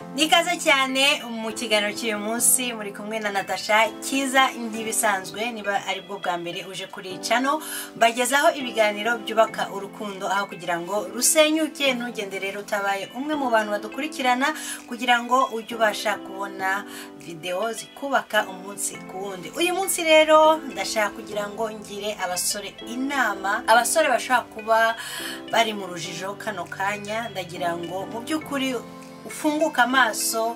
Nikaze cyane mu kiganiro cy'uyu munsi muri kumwe na Natasha Kiza ntibisanzwe niba ari bwo bwa mbere uje kuri channel bagezaho ibiganiro byubaka urukundo aho kugira ngo rusenyuke ntugende rero utabaye umwe mu bantu badukurikirana kugira ngo ujye ubasha kubona video zikubaka umunsi ku wundi. Uyu munsi rero ndashaka kugira ngo ngire abasore inama, abasore bashaka kuba bari mu rujijo kano kanya, ndagira ngo mu by'ukuri ufunguka amaso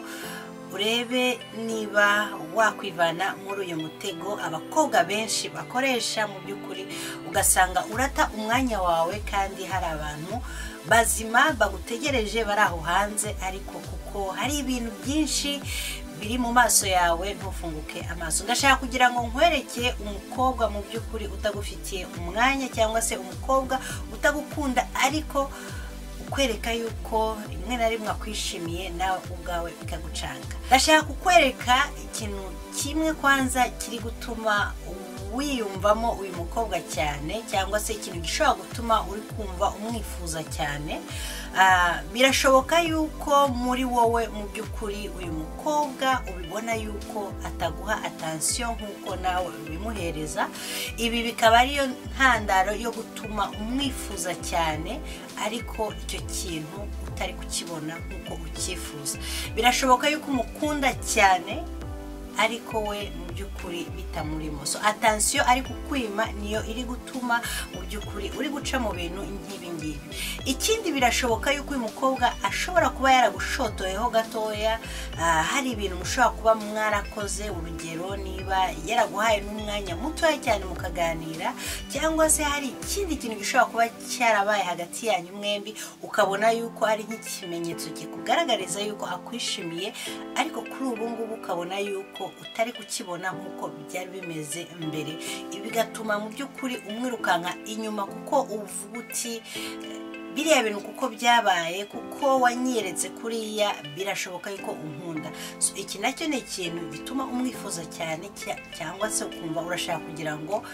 urebe niba wakwivana muri uyu mutego abakobwa benshi bakoresha mu by'ukuri, ugasanga urata umwanya wawe kandi hari abantu bazima bagutegereje bari aho hanze, ariko kuko hari ibintu byinshi biri mu maso yawe ntufunguke amaso. Ndashaka kugira ngo nkwereke umukobwa mu by'ukuri utagufitiye umwanya cyangwa se umukobwa utagukunda ariko kwereka yuko rimwe na rimwe akwishimiye nawe ubwawe bikagucanga. Ndashaka kukwereka ikintu kimwe kwanza kiri gutuma wiyumvamo uyu mukobwa cyane, cyangwa se ikintu gishobora gutuma uri kumva umwifuza cyane. Birashoboka yuko muri wowe mu by'ukuri uyu mukobwa ubibona yuko ataguha attention nkuko nawe ubimuhereza, ibi bikaba ariyo ntandaro yo gutuma umwifuza cyane ariko icyo kintu utari kukibona nkuko ucyifuza. Birashoboka yuko umukunda cyane ariko we mu by'ukuri bitamurimo, so attention ari kukwima niyo iri gutuma mu by'ukuri uri guca mu bintu nk'ibi ngibi. Ikindi birashoboka yuko uyu mukobwa ashobora kuba yaragushotoyeho gatoya, hari ibintu mushobora kuba mwarakoze, urugero niba yaraguhaye n'umwanya mutoya cyane mukaganira, cyangwa se hari ikindi kintu gishobora kuba cyarabaye hagati yanyu mwembi ukabona yuko ari nk'ikimenyetso kikugaragariza yuko akwishimiye, ariko kuri ubu ngubu ukabona yuko utari kukibona nkuko byari bimeze mbere. Ibi bigatuma mu by'ukuri umwirukanka inyuma kuko uvuga uti biriya bintu kuko byabaye, kuko wanyeretse kuriya birashoboka yuko unkunda. So iki nacyo ni ikintu gituma umwifuza cyane, cyangwa se ukumva urashaka kugira ngo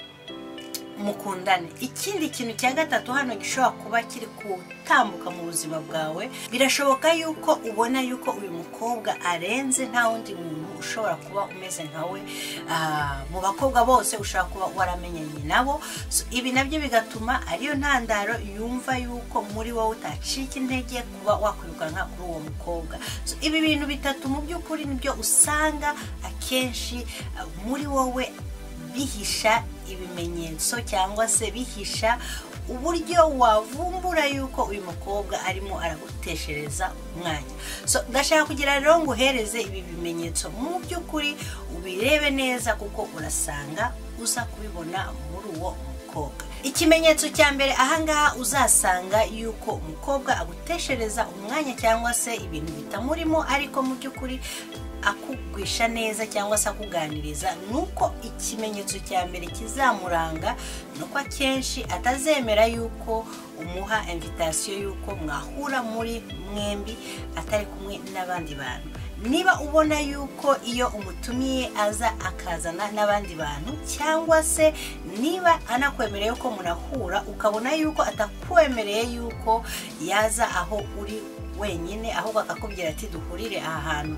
mukundane. Ikindi kintu cya gatatu hano gishobora kuba kiri gutambuka mu buzima bwawe, birashoboka yuko ubona yuko uyu mukobwa arenze, nta wundi muntu ushobora kuba umeze nkawe mu bakobwa bose ushobora kuba waramenyanye nabo. So ibi nabyo bigatuma ariyo ntandaro yumva yuko muri wowe utacika intege kuba wakwirukanka kuri uwo mukobwa. So ibi bintu bitatu mu by'ukuri nibyo usanga akenshi muri wowe bihisha ibimenyetso, cyangwa se bihisha uburyo wavumbura yuko uyu mukobwa arimo araguteshereza umwanya. So ndashaka kugira rero ngo uhereze ibi bimenyetso mu by'ukuri ubirebe neza, kuko urasanga uza kubibona muri uwo mukobwa. Ikimenyetso cya mbere ahangaha uzasanga yuko umukobwa aguteshereza umwanya cyangwa se ibintu bitamurimo, ariko mu by'ukuri akugwisha neza cyangwa se akuganiriza, nuko ikimenyetso cya mbere kizamuranga nuko akenshi atazemera yuko umuha invitation yuko mwahura muri mwembi atari kumwe n'abandi bantu. Niba ubona yuko iyo umutumiye aza akazana n'abandi bantu, cyangwa se niba anakwemereye ko munahura ukabona yuko atakwemereye yuko yaza aho uri wenyine, ahubwo akakubwira ati duhurire aha hantu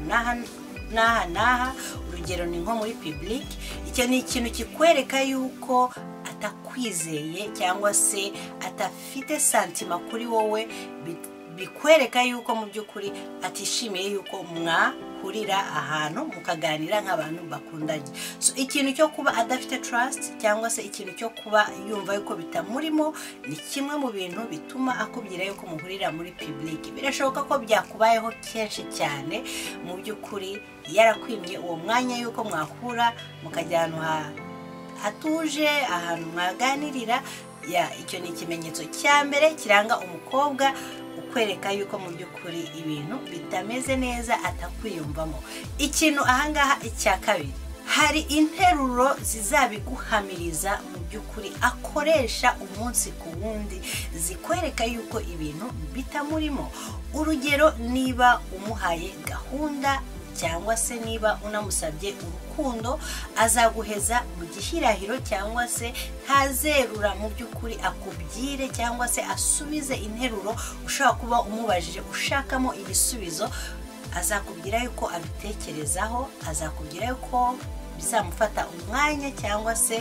n'aha, urugero ni nko muri public, icyo ni ikintu kikwereka yuko atakwizeye cyangwa se atafite santima kuri wowe, bikwereka yuko mu by'ukuri atishimiye yuko mwahurira ahantu mukaganira nk'abantu bakundanye. So ikintu cyo kuba adafite trust cyangwa se ikintu cyo kuba yumva yuko bitamurimo ni kimwe mu bintu bituma akubwira yuko muhurira muri public. Birashoboka ko byakubayeho kenshi cyane mu by'ukuri, yarakwimye uwo mwanya yuko mwahura mukajya ahantu hatuje, ahantu mwaganirira. Icyo ni ikimenyetso cya mbere kiranga umukobwa kwereka yuko mu by'ukuri ibintu bitameze neza, atakwiyumvamo. Ikintu ahangaha icya kabiri, hari interuro zizabiguhamiriza mu by'ukuri akoresha umunsi ku wundi zikwereka yuko ibintu bitamurimo. Urugero niba umuhaye gahunda cyangwa se niba unamusabye urukundo azaguheza mu gihirahiro cyangwa se ntazerura mu by'ukuri akubyire cyangwa se asubize interuro ushaka kuba umubajije ushakamo ibisubizo azakubwira yuko abitekerezaho, azakubwira yuko bizamufata umwanya cyangwa se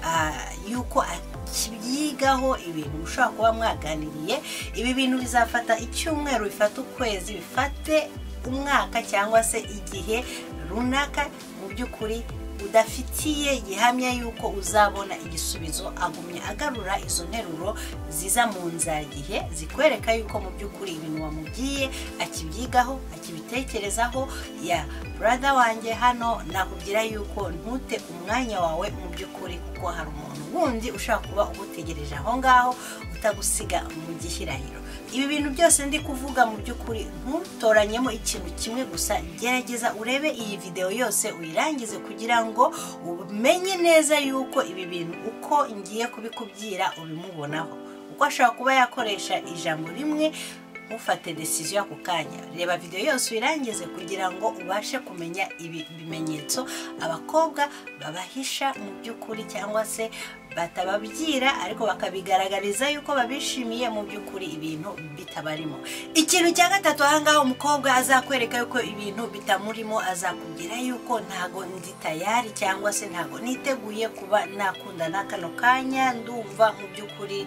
yuko akibyigaho ibintu ushobora kuba mwaganiriye. Ibi bintu bizafata icyumweru, bifata ukwezi, bifate umwaka cyangwa se igihe runaka mu by'ukuri udafitiye gihamya yuko uzabona igisubizo. Agumye agarura izo nteruro ziza mu nzagihe zikwereka yuko mu by'ukuri ibintu wamubwiye akibyigaho, akibitekerezaho. Ya brother wanjye, hano nakubwira yuko ntute umwanya wawe mu by'ukuri, kuko hari umuntu wundi ushaka kuba ugutegereje aho ngaho utagusiga mu gihirahiro. Ibi bintu byose ndi kuvuga mu by'ukuri ntutoranyemo ikintu kimwe gusa, gerageza urebe iyi video yose uyirangize kugira ngo umenye neza yuko ibi bintu uko ngiye kubikubwira ubimubonaho. Uko ashobora kuba yakoresha ijambo rimwe ufate decision ako kanya. Reba video yose uyirangize kugira ngo ubashe kumenya ibi bimenyetso abakobwa babahisha mu by'ukuri cyangwa se batababwira ariko bakabigaragariza yuko babishimiye mu by'ukuri ibintu bitabarimo. Ikintu cya gatatu ahangaho umukobwa azakwereka yuko ibintu bitamurimo, azakubwira yuko ntago ndi tayari cyangwa se ntago niteguye kuba nakundana kano kanya, ndumva mu by'ukuri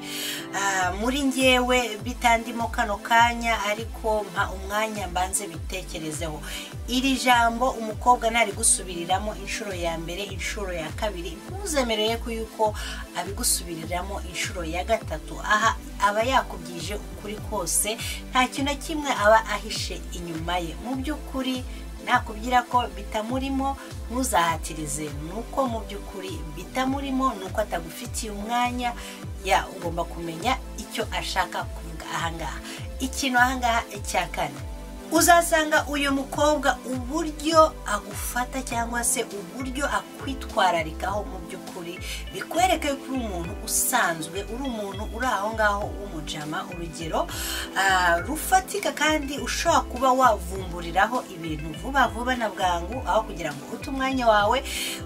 muri ngewe bitandimo kano kanya, ariko mpa umwanya mbanze bitekerezeho. Iri jambo umukobwa nari gusubiriramo inshuro ya mbere, inshuro ya kabiri, ntuzemereye ko yuko abigusubiriramo inshuro ya gatatu. Aha aba yakubwije ukuri kose, nta kintu kimwe aba ahishe inyuma ye. Mu by'ukuri nakubwira ko bitamurimo, ntuzahatirize nuko mu by'ukuri bitamurimo, nuko atagufitiye umwanya. Ya ugomba kumenya icyo ashaka kuvuga ahangaha. Ikintu ahangaha cya kane, uzasanga uyu mukobwa uburyo agufata cyangwa se uburyo akwitwararikaho mu by'ukuri bikwereka ko uri umuntu usanzwe, uri umuntu uri aho ngaho w'umujama, urugero rufatika kandi ushobora kuba wavumburiraho ibintu vuba vuba na bwangu, aho kugira ngo ute umwanya wawe.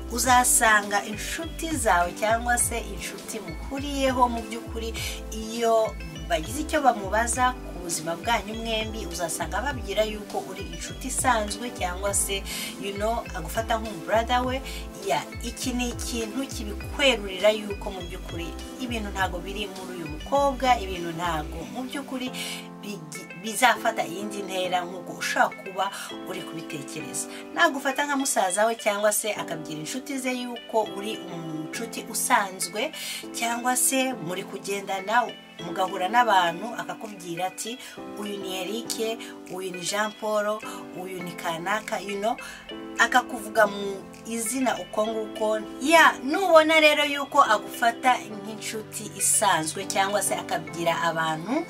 Uzasanga inshuti zawe cyangwa se inshuti mukuriyeho mu by'ukuri iyo bagize icyo bamubaza ubuzima bwanyu mwembi, uzasanga babwira yuko uri inshuti isanzwe cyangwa se agufata nk'umbrother we. Ya iki ni ikintu kibikwerurira yuko mu by'ukuri ibintu ntago biri muri uyu mukobwa, ibintu ntago mu by'ukuri bizafata iyindi ntera nk'uko ushaka kuba uri kubitekereza. Nagufata nka musaza we cyangwa se akabwira inshuti ze yuko uri umunshuti usanzwe, cyangwa se muri kugendana mugahura n'abantu akakubwira ati uyu ni Eric, uyu ni Jean Paul, uyu ni kanaka, akakuvuga mu izina uko nguko. Ya nubona rero yuko agufata nk'inshuti isanzwe cyangwa se akabwira abantu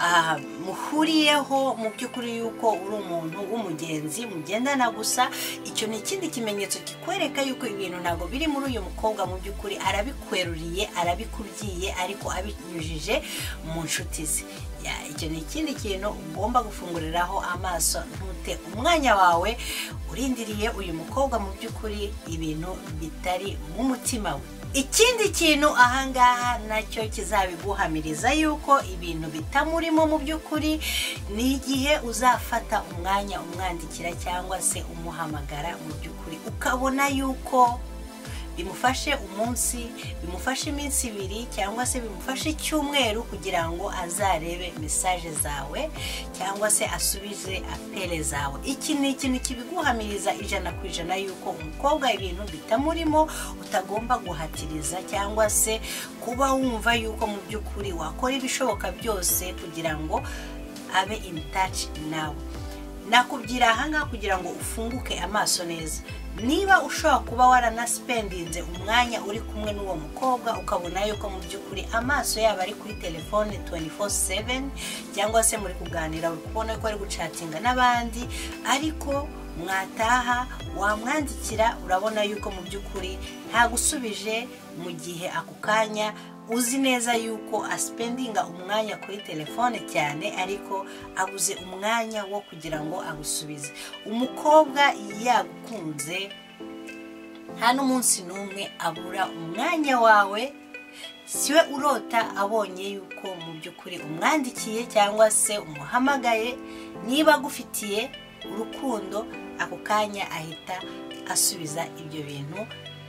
muhuriyeho mu by'ukuri yuko uri umuntu w'umugenzi mugendana gusa, icyo ni ikindi kimenyetso kikwereka yuko ibintu ntago biri muri uyu mukobwa. Mu by'ukuri arabikweruriye, arabikubwiye, ariko abinyujije mu nshuti ze. Ya icyo ni ikindi kintu ugomba gufunguriraho amaso, ntute umwanya wawe urindiriye uyu mukobwa mu by'ukuri ibintu bitari mu mutima we. Ikindi kintu ahangaha nacyo kizabiguhamiriza yuko ibintu bitamurimo mu by'ukuri, ni igihe uzafata umwanya umwandikira cyangwa se umuhamagara mu by'ukuri ukabona yuko bimufashe umunsi, bimufashe iminsi ibiri cyangwa se bimufashe icyumweru kugira ngo azarebe message zawe cyangwa se asubize apele zawe. Iki ni ikintu kibiguhamiriza 100% yuko umukobwa ibintu bitamurimo, utagomba guhatiriza cyangwa se kuba wumva yuko mu by'ukuri wakora ibishoboka byose kugira ngo abe in touch nawe. Nakubwira ahangaha kugira ngo ufunguke amaso neza. Niba ushobora kuba waranaspendinze umwanya uri kumwe n'uwo mukobwa ukabona yuko mu by'ukuri amaso yaba ari kuri telefone 24/7 cyangwa se muri kuganira uri kubona ko ari gucatinga n'abandi, ariko mwataha wamwandikira urabona yuko mu by'ukuri nta gusubije mu gihe ako kanya uzi neza yuko aspendinga umwanya kuri telefone cyane, ariko abuze umwanya wo kugira ngo agusubize. Umukobwa yagukunze nta n'umunsi n'umwe abura umwanya wawe, siwe urota abonye yuko mu by'ukuri umwandikiye cyangwa se umuhamagaye. Niba agufitiye urukundo, ako kanya ahita asubiza ibyo bintu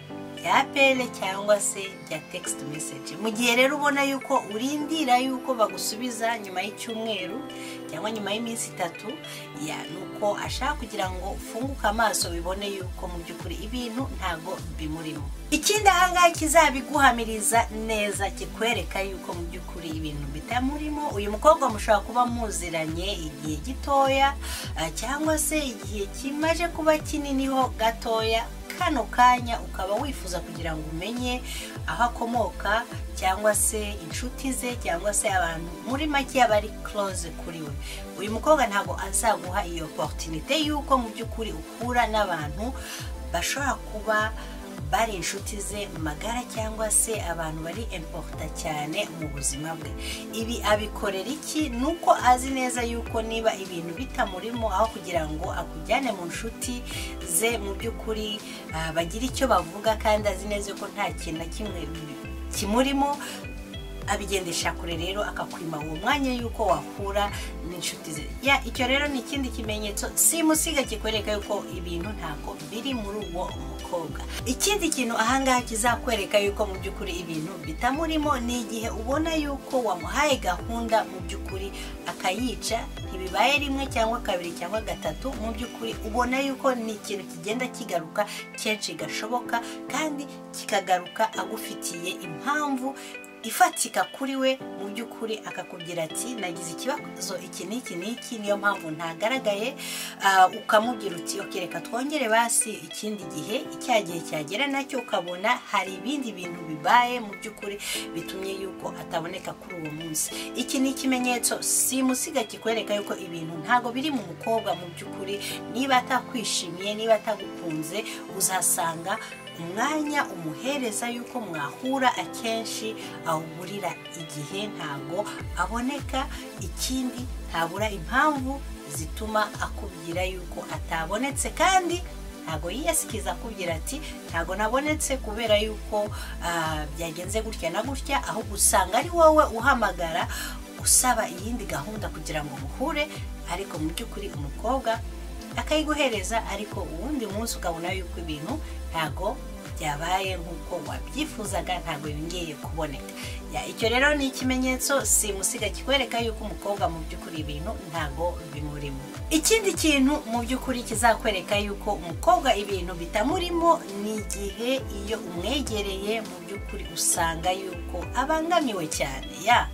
ya pele cyangwa se ya text message. Mu gihe rero ubona yuko urindira yuko bagusubiza nyuma y'icyumweru cyangwa nyuma y'iminsi 3, ya nuko ashaka kugira ngo ufunguke amaso bibone yuko mu by'ukuri ibintu ntago bimurimo. Ikindi ahangaha kizabiguhamiriza neza kikwereka yuko mu by'ukuri ibintu bitamurimo, uyu mukobwa mushobora kuba muziranye igihe gitoya cyangwa se igihe kimaje kuba kininiho gatoya, kano kanya ukaba wifuza kugira ngo umenye aho akomoka cyangwa se inshuti ze cyangwa se abantu muri make bari close kuri we. Uyu mukobwa ntago azaguha iyo opportunité yuko mu by'ukuri ukura n'abantu bashobora kuba bari inshuti ze magara cyangwa se abantu bari important cyane mu buzima bwe. Ibi abikorera iki? Nuko azi neza yuko niba ibintu bitamurimo, aho kugira ngo akujyane mu nshuti ze mu by'ukuri bagira icyo bavuga kandi azi neza ko nta kintu na kimwe kimurimo, abigendesha kure rero akakwima uwo mwanya yuko wahura n'inshuti ze. Icyo rero ni ikindi kimenyetso simusiga kikwereka yuko ibintu ntabwo biri muri uwo mukobwa. Ikindi kintu ahangaha kizakwereka yuko mu by'ukuri ibintu bitamurimo ni igihe ubona yuko wamuhaye gahunda mu by'ukuri akayica, ntibibaye rimwe cyangwa kabiri cyangwa gatatu, mu by'ukuri ubona yuko ni ikintu kigenda kigaruka kenshi gashoboka kandi kikagaruka agufitiye impamvu ifatika kuri we. Mu by'ukuri akakubwira ati nagize ikibazo iki n'iki, niyo mpamvu ntagaragaye, ukamubwira uti reka twongere basi ikindi gihe, icya gihe cyagera nacyo ukabona hari ibindi bintu bibaye mu by'ukuri bitumye yuko ataboneka kuri uwo munsi. Iki ni ikimenyetso simusiga kikwereka yuko ibintu ntago biri mu mukobwa mu by'ukuri. Niba atakwishimiye, niba atagukunze, uzasanga umwanya umuhereza yuko mwahura akenshi awuburira igihe, ntago aboneka. Ikindi ntabura impamvu zituma akubwira yuko atabonetse, kandi ntago yiyasikiza akubwira ati ntago nabonetse kubera yuko byagenze gutya na gutya, aho usanga ari wowe uhamagara usaba iyindi gahunda kugira ngo muhure, ariko mu by'ukuri umukobwa akayiguhereza, ariko uwundi munsi ukabona yuko ibintu ntago byabaye nk'uko wabyifuzaga, ntago yongeye kuboneka. Icyo rero ni ikimenyetso simusiga kikwereka yuko umukobwa mu by'ukuri ibintu ntago bimurimo. Ikindi kintu mu by'ukuri kizakwereka yuko umukobwa ibintu bitamurimo ni igihe iyo umwegereye mu by'ukuri usanga yuko abangamiwe cyane.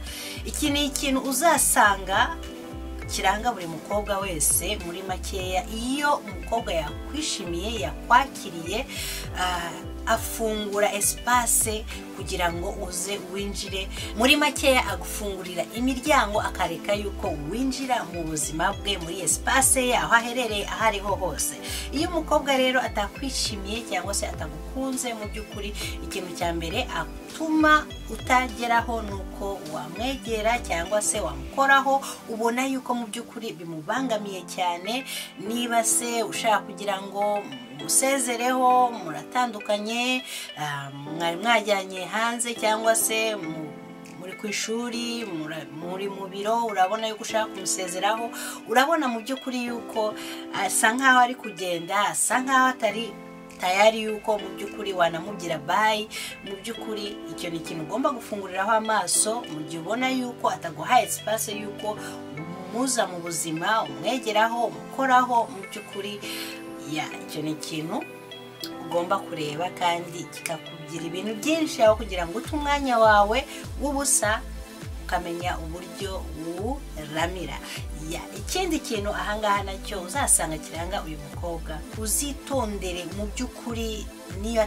Iki ni ikintu uzasanga kiranga buri mukobwa wese muri makeya. Iyo umukobwa yakwishimiye, yakwakiriye, afungura espace kugira ngo uze winjire, muri makeya agufungurira imiryango, akareka yuko winjira mu buzima bwe, muri espace ye aho aherereye aho ariho hose. Iyo umukobwa rero atakwishimiye cyangwa se atagukunze, mu by'ukuri ikintu cya mbere atuma utageraho nuko wamwegera cyangwa se wamukoraho, ubona yuko mu by'ukuri bimubangamiye cyane. Niba se ushaka kugira ngo musezereho, muratandukanye, mwari mwajyanye hanze cyangwa se muri ku ishuri, muri mu biro, urabona yuko ushaka kumusezeraho, urabona mu by'ukuri yuko asa nkaho ari kugenda, asa nkaho atari tayari yuko mu by'ukuri wanamubwira bye. Mu by'ukuri icyo ni ikintu ugomba gufunguriraho amaso mu gihe ubona yuko ataguhaye espace yuko muza mu buzima, umwegeraho, umukoraho. Mu by'ukuri icyo ni ikintu ugomba kureba kandi kikakubwira ibintu byinshi, aho kugira ngo ute umwanya wawe w'ubusa, ukamenya uburyo uramira. Ikindi kintu ahangaha nacyo uzasanga kiranga uyu mukobwa, uzitondere mu by'ukuri niyo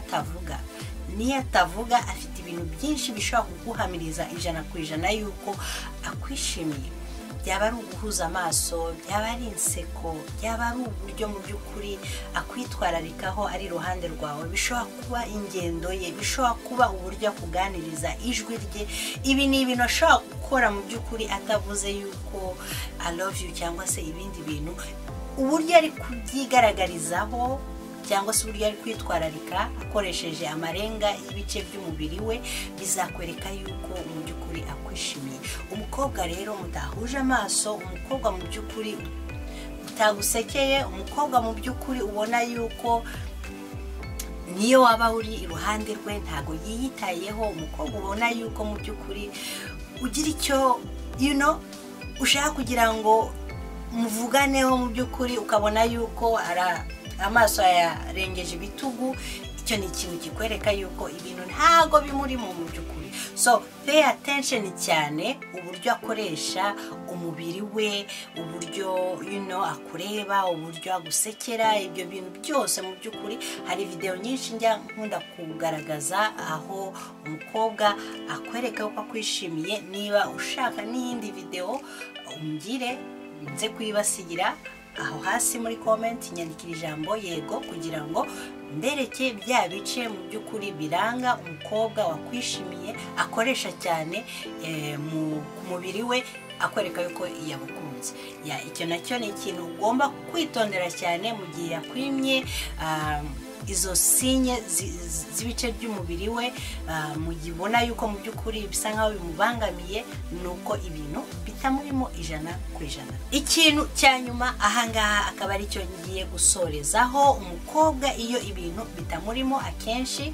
atavuga afite ibintu byinshi bishobora kuguhamiriza 100% yuko akwishimiye. Byaba ari uguhuza amaso, byaba ari inseko, byaba ari uburyo mu by'ukuri akwitwararikaho ari iruhande rwawe, bishobora kuba ingendo ye, bishobora kuba uburyo akuganiriza, ijwi rye. Ibi ni ibintu ashobora gukora mu by'ukuri atavuze yuko I love you cyangwa se ibindi bintu. Uburyo ari kubyigaragarizaho cyangwa se uburyo ari kwitwararika akoresheje amarenga y'ibice by'umubiri we, bizakwereka yuko mu by'ukuri akwishimiye. Umukobwa rero mudahuje amaso, umukobwa mu by'ukuri bitagusekeye, umukobwa mu by'ukuri ubona yuko niyo waba uri iruhande rwe ntago yiyitayeho, umukobwa ubona yuko mu by'ukuri ugira icyo ushaka kugira ngo muvuganeho mu by'ukuri, ukabona yuko amaso yarengeje ibitugu, icyo ni ikintu kikwereka yuko ibintu ntago bimurimo mu by'ukuri. So pay attention cyane uburyo akoresha umubiri we, uburyo akureba, uburyo agusekera, ibyo bintu byose mu by'ukuri. Hari video nyinshi njya nkunda kugaragaza aho umukobwa akwereka ko akwishimiye. Niba ushaka n'iyindi video umbwire nze kuyibasigira aho hasi muri comment, nyandikira ijambo yego kugira ngo mbereke bya bice mu by'ukuri biranga umukobwa wakwishimiye akoresha cyane mu mubiri we, akwereka yuko yabukunze. Icyo nacyo ni ikintu ugomba kwitondera cyane mu gihe yakwimye izo sinye z'ibice by'umubiri we, mu gihe ubona yuko mu by'ukuri bisa nkaho bimubangamiye, nuko ibintu bitamurimo 100%. Ikintu cya nyuma ahangaha akaba ari cyo ngiye gusorezaho, umukobwa iyo ibintu bitamurimo akenshi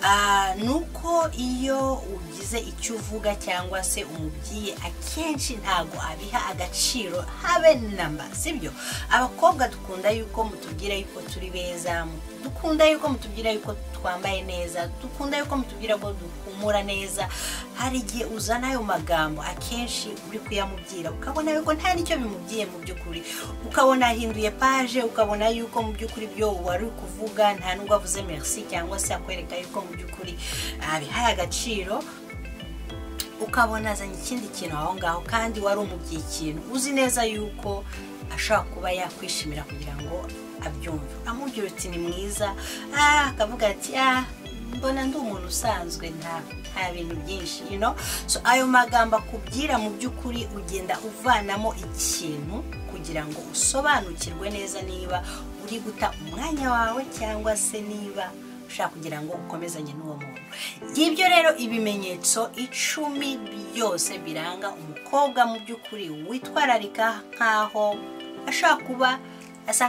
nuko iyo ugize icyo uvuga cyangwa se umubwiye akenshi ntago abiha agaciro habe namba, sibyo? Abakobwa dukunda yuko mutubwira yuko turi beza, dukunda yuko mutubwira yuko twambaye neza, dukunda yuko mutubwira ko duhumura neza. Hari igihe uzana ayo magambo akenshi uri kuyamubwira ukabona yuko nta nicyo bimubwiye mu by'ukuri, ukabona ahinduye page, ukabona yuko mu by'ukuri byo wari kuvuga nta nubwo avuze merci cyangwa se akwereka yuko mu by'ukuri abihaye agaciro, ukabona azanye ikindi kintu aho ngaho kandi wari umubwiye ikintu uzi neza yuko ashobora kuba yakwishimira kugira ngo abyumve. Amubwira uti ni mwiza, akavuga ati mbona ndi umuntu usanzwe, nta bintu byinshi, so ayo magambo akubwira mu by'ukuri ugenda uvanamo ikintu kugira ngo usobanukirwe neza niba uri guta umwanya wawe cyangwa se niba ushaka kugira ngo ukomezanye n'uwo muntu. Ibyo rero ibimenyetso 10 byose biranga umukobwa mu by'ukuri witwararika nkaho ashaka kuba asa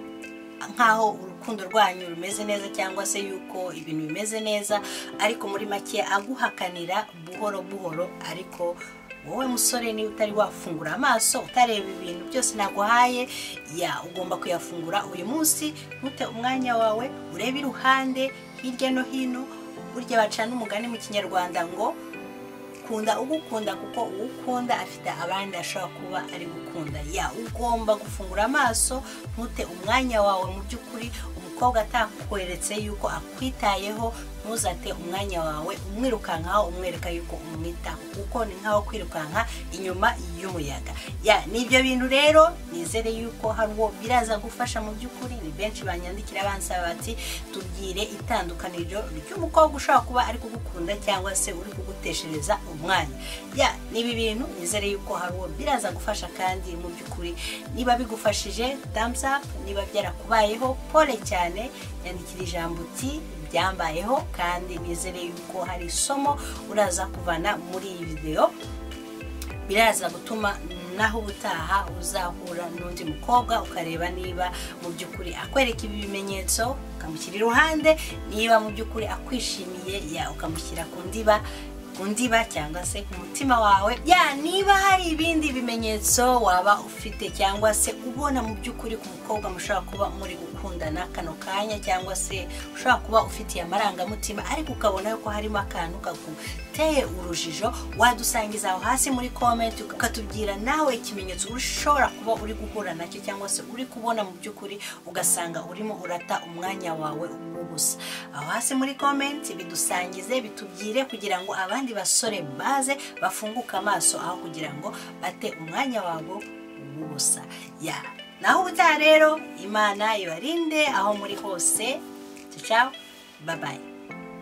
nkaho urukundo rwanyu rumeze neza cyangwa se yuko ibintu bimeze neza, ariko muri make aguhakanira buhoro buhoro. Ariko wowe musore ni utari wafungura amaso utareba ibintu byose naguhaye, ugomba kuyafungura uyu munsi. Ntute umwanya wawe urebe iruhande hirya no hino. Burya bacana umugani mu Kinyarwanda ngo kunda ugukunda, kuko ugukunda afite abandi ashobora kuba ari gukunda. Ugomba gufungura amaso, ntute umwanya wawe mu by'ukuri. Umukobwa atakweretse yuko akwitayeho, ntuzate umwanya wawe umwirukankaho umwereka yuko umwitaho, kuko ni nkaho kwirukanka inyuma y'umuyaga. Nibyo bintu rero nizere yuko hari uwo biraza gufasha mu by'ukuri. Ni benshi banyandikira bansaba bati tubwire itandukaniro ry'umukobwa ushobora kuba ari kugukunda cyangwa se uri kuguteshereza umwanya. Nibi bintu nizere yuko hari uwo biraza gufasha, kandi mu by'ukuri niba bigufashije thumbs up, niba byarakubayeho pole cyane, yandikira ijambo uti byambayeho, kandi nizere yuko hari isomo uraza kuvana muri iyi video, biraza gutuma naho ubutaha uzahura n'undi mukobwa ukareba niba mu by'ukuri akwereka ibi bimenyetso, ukamushyira iruhande. Niba mu by'ukuri akwishimiye ukamushyira ku ndiba cyangwa se ku mutima wawe. Niba hari ibindi bimenyetso waba ufite cyangwa se ubona mu by'ukuri ku mukobwa mushobora kuba muri gukundana kano kanya, cyangwa se ushobora kuba ufitiye amarangamutima ariko ukabona yuko harimo akantu kaguteye urujijo, wadusangiza aho hasi muri comment, ukatubwira nawe ikimenyetso ushobora kuba uri guhura nacyo cyangwa se uri kubona mu by'ukuri ugasanga urimo urata umwanya wawe w'ubusa. Aho hasi muri comment bidusangize, bitubwire kugira ngo abandi basore baze bafunguka amaso aho kugira ngo bate umwanya wabo w'ubusa. Naho ubutaha rero, Imana ibarinde aho muri hose. Ciao, bye bye.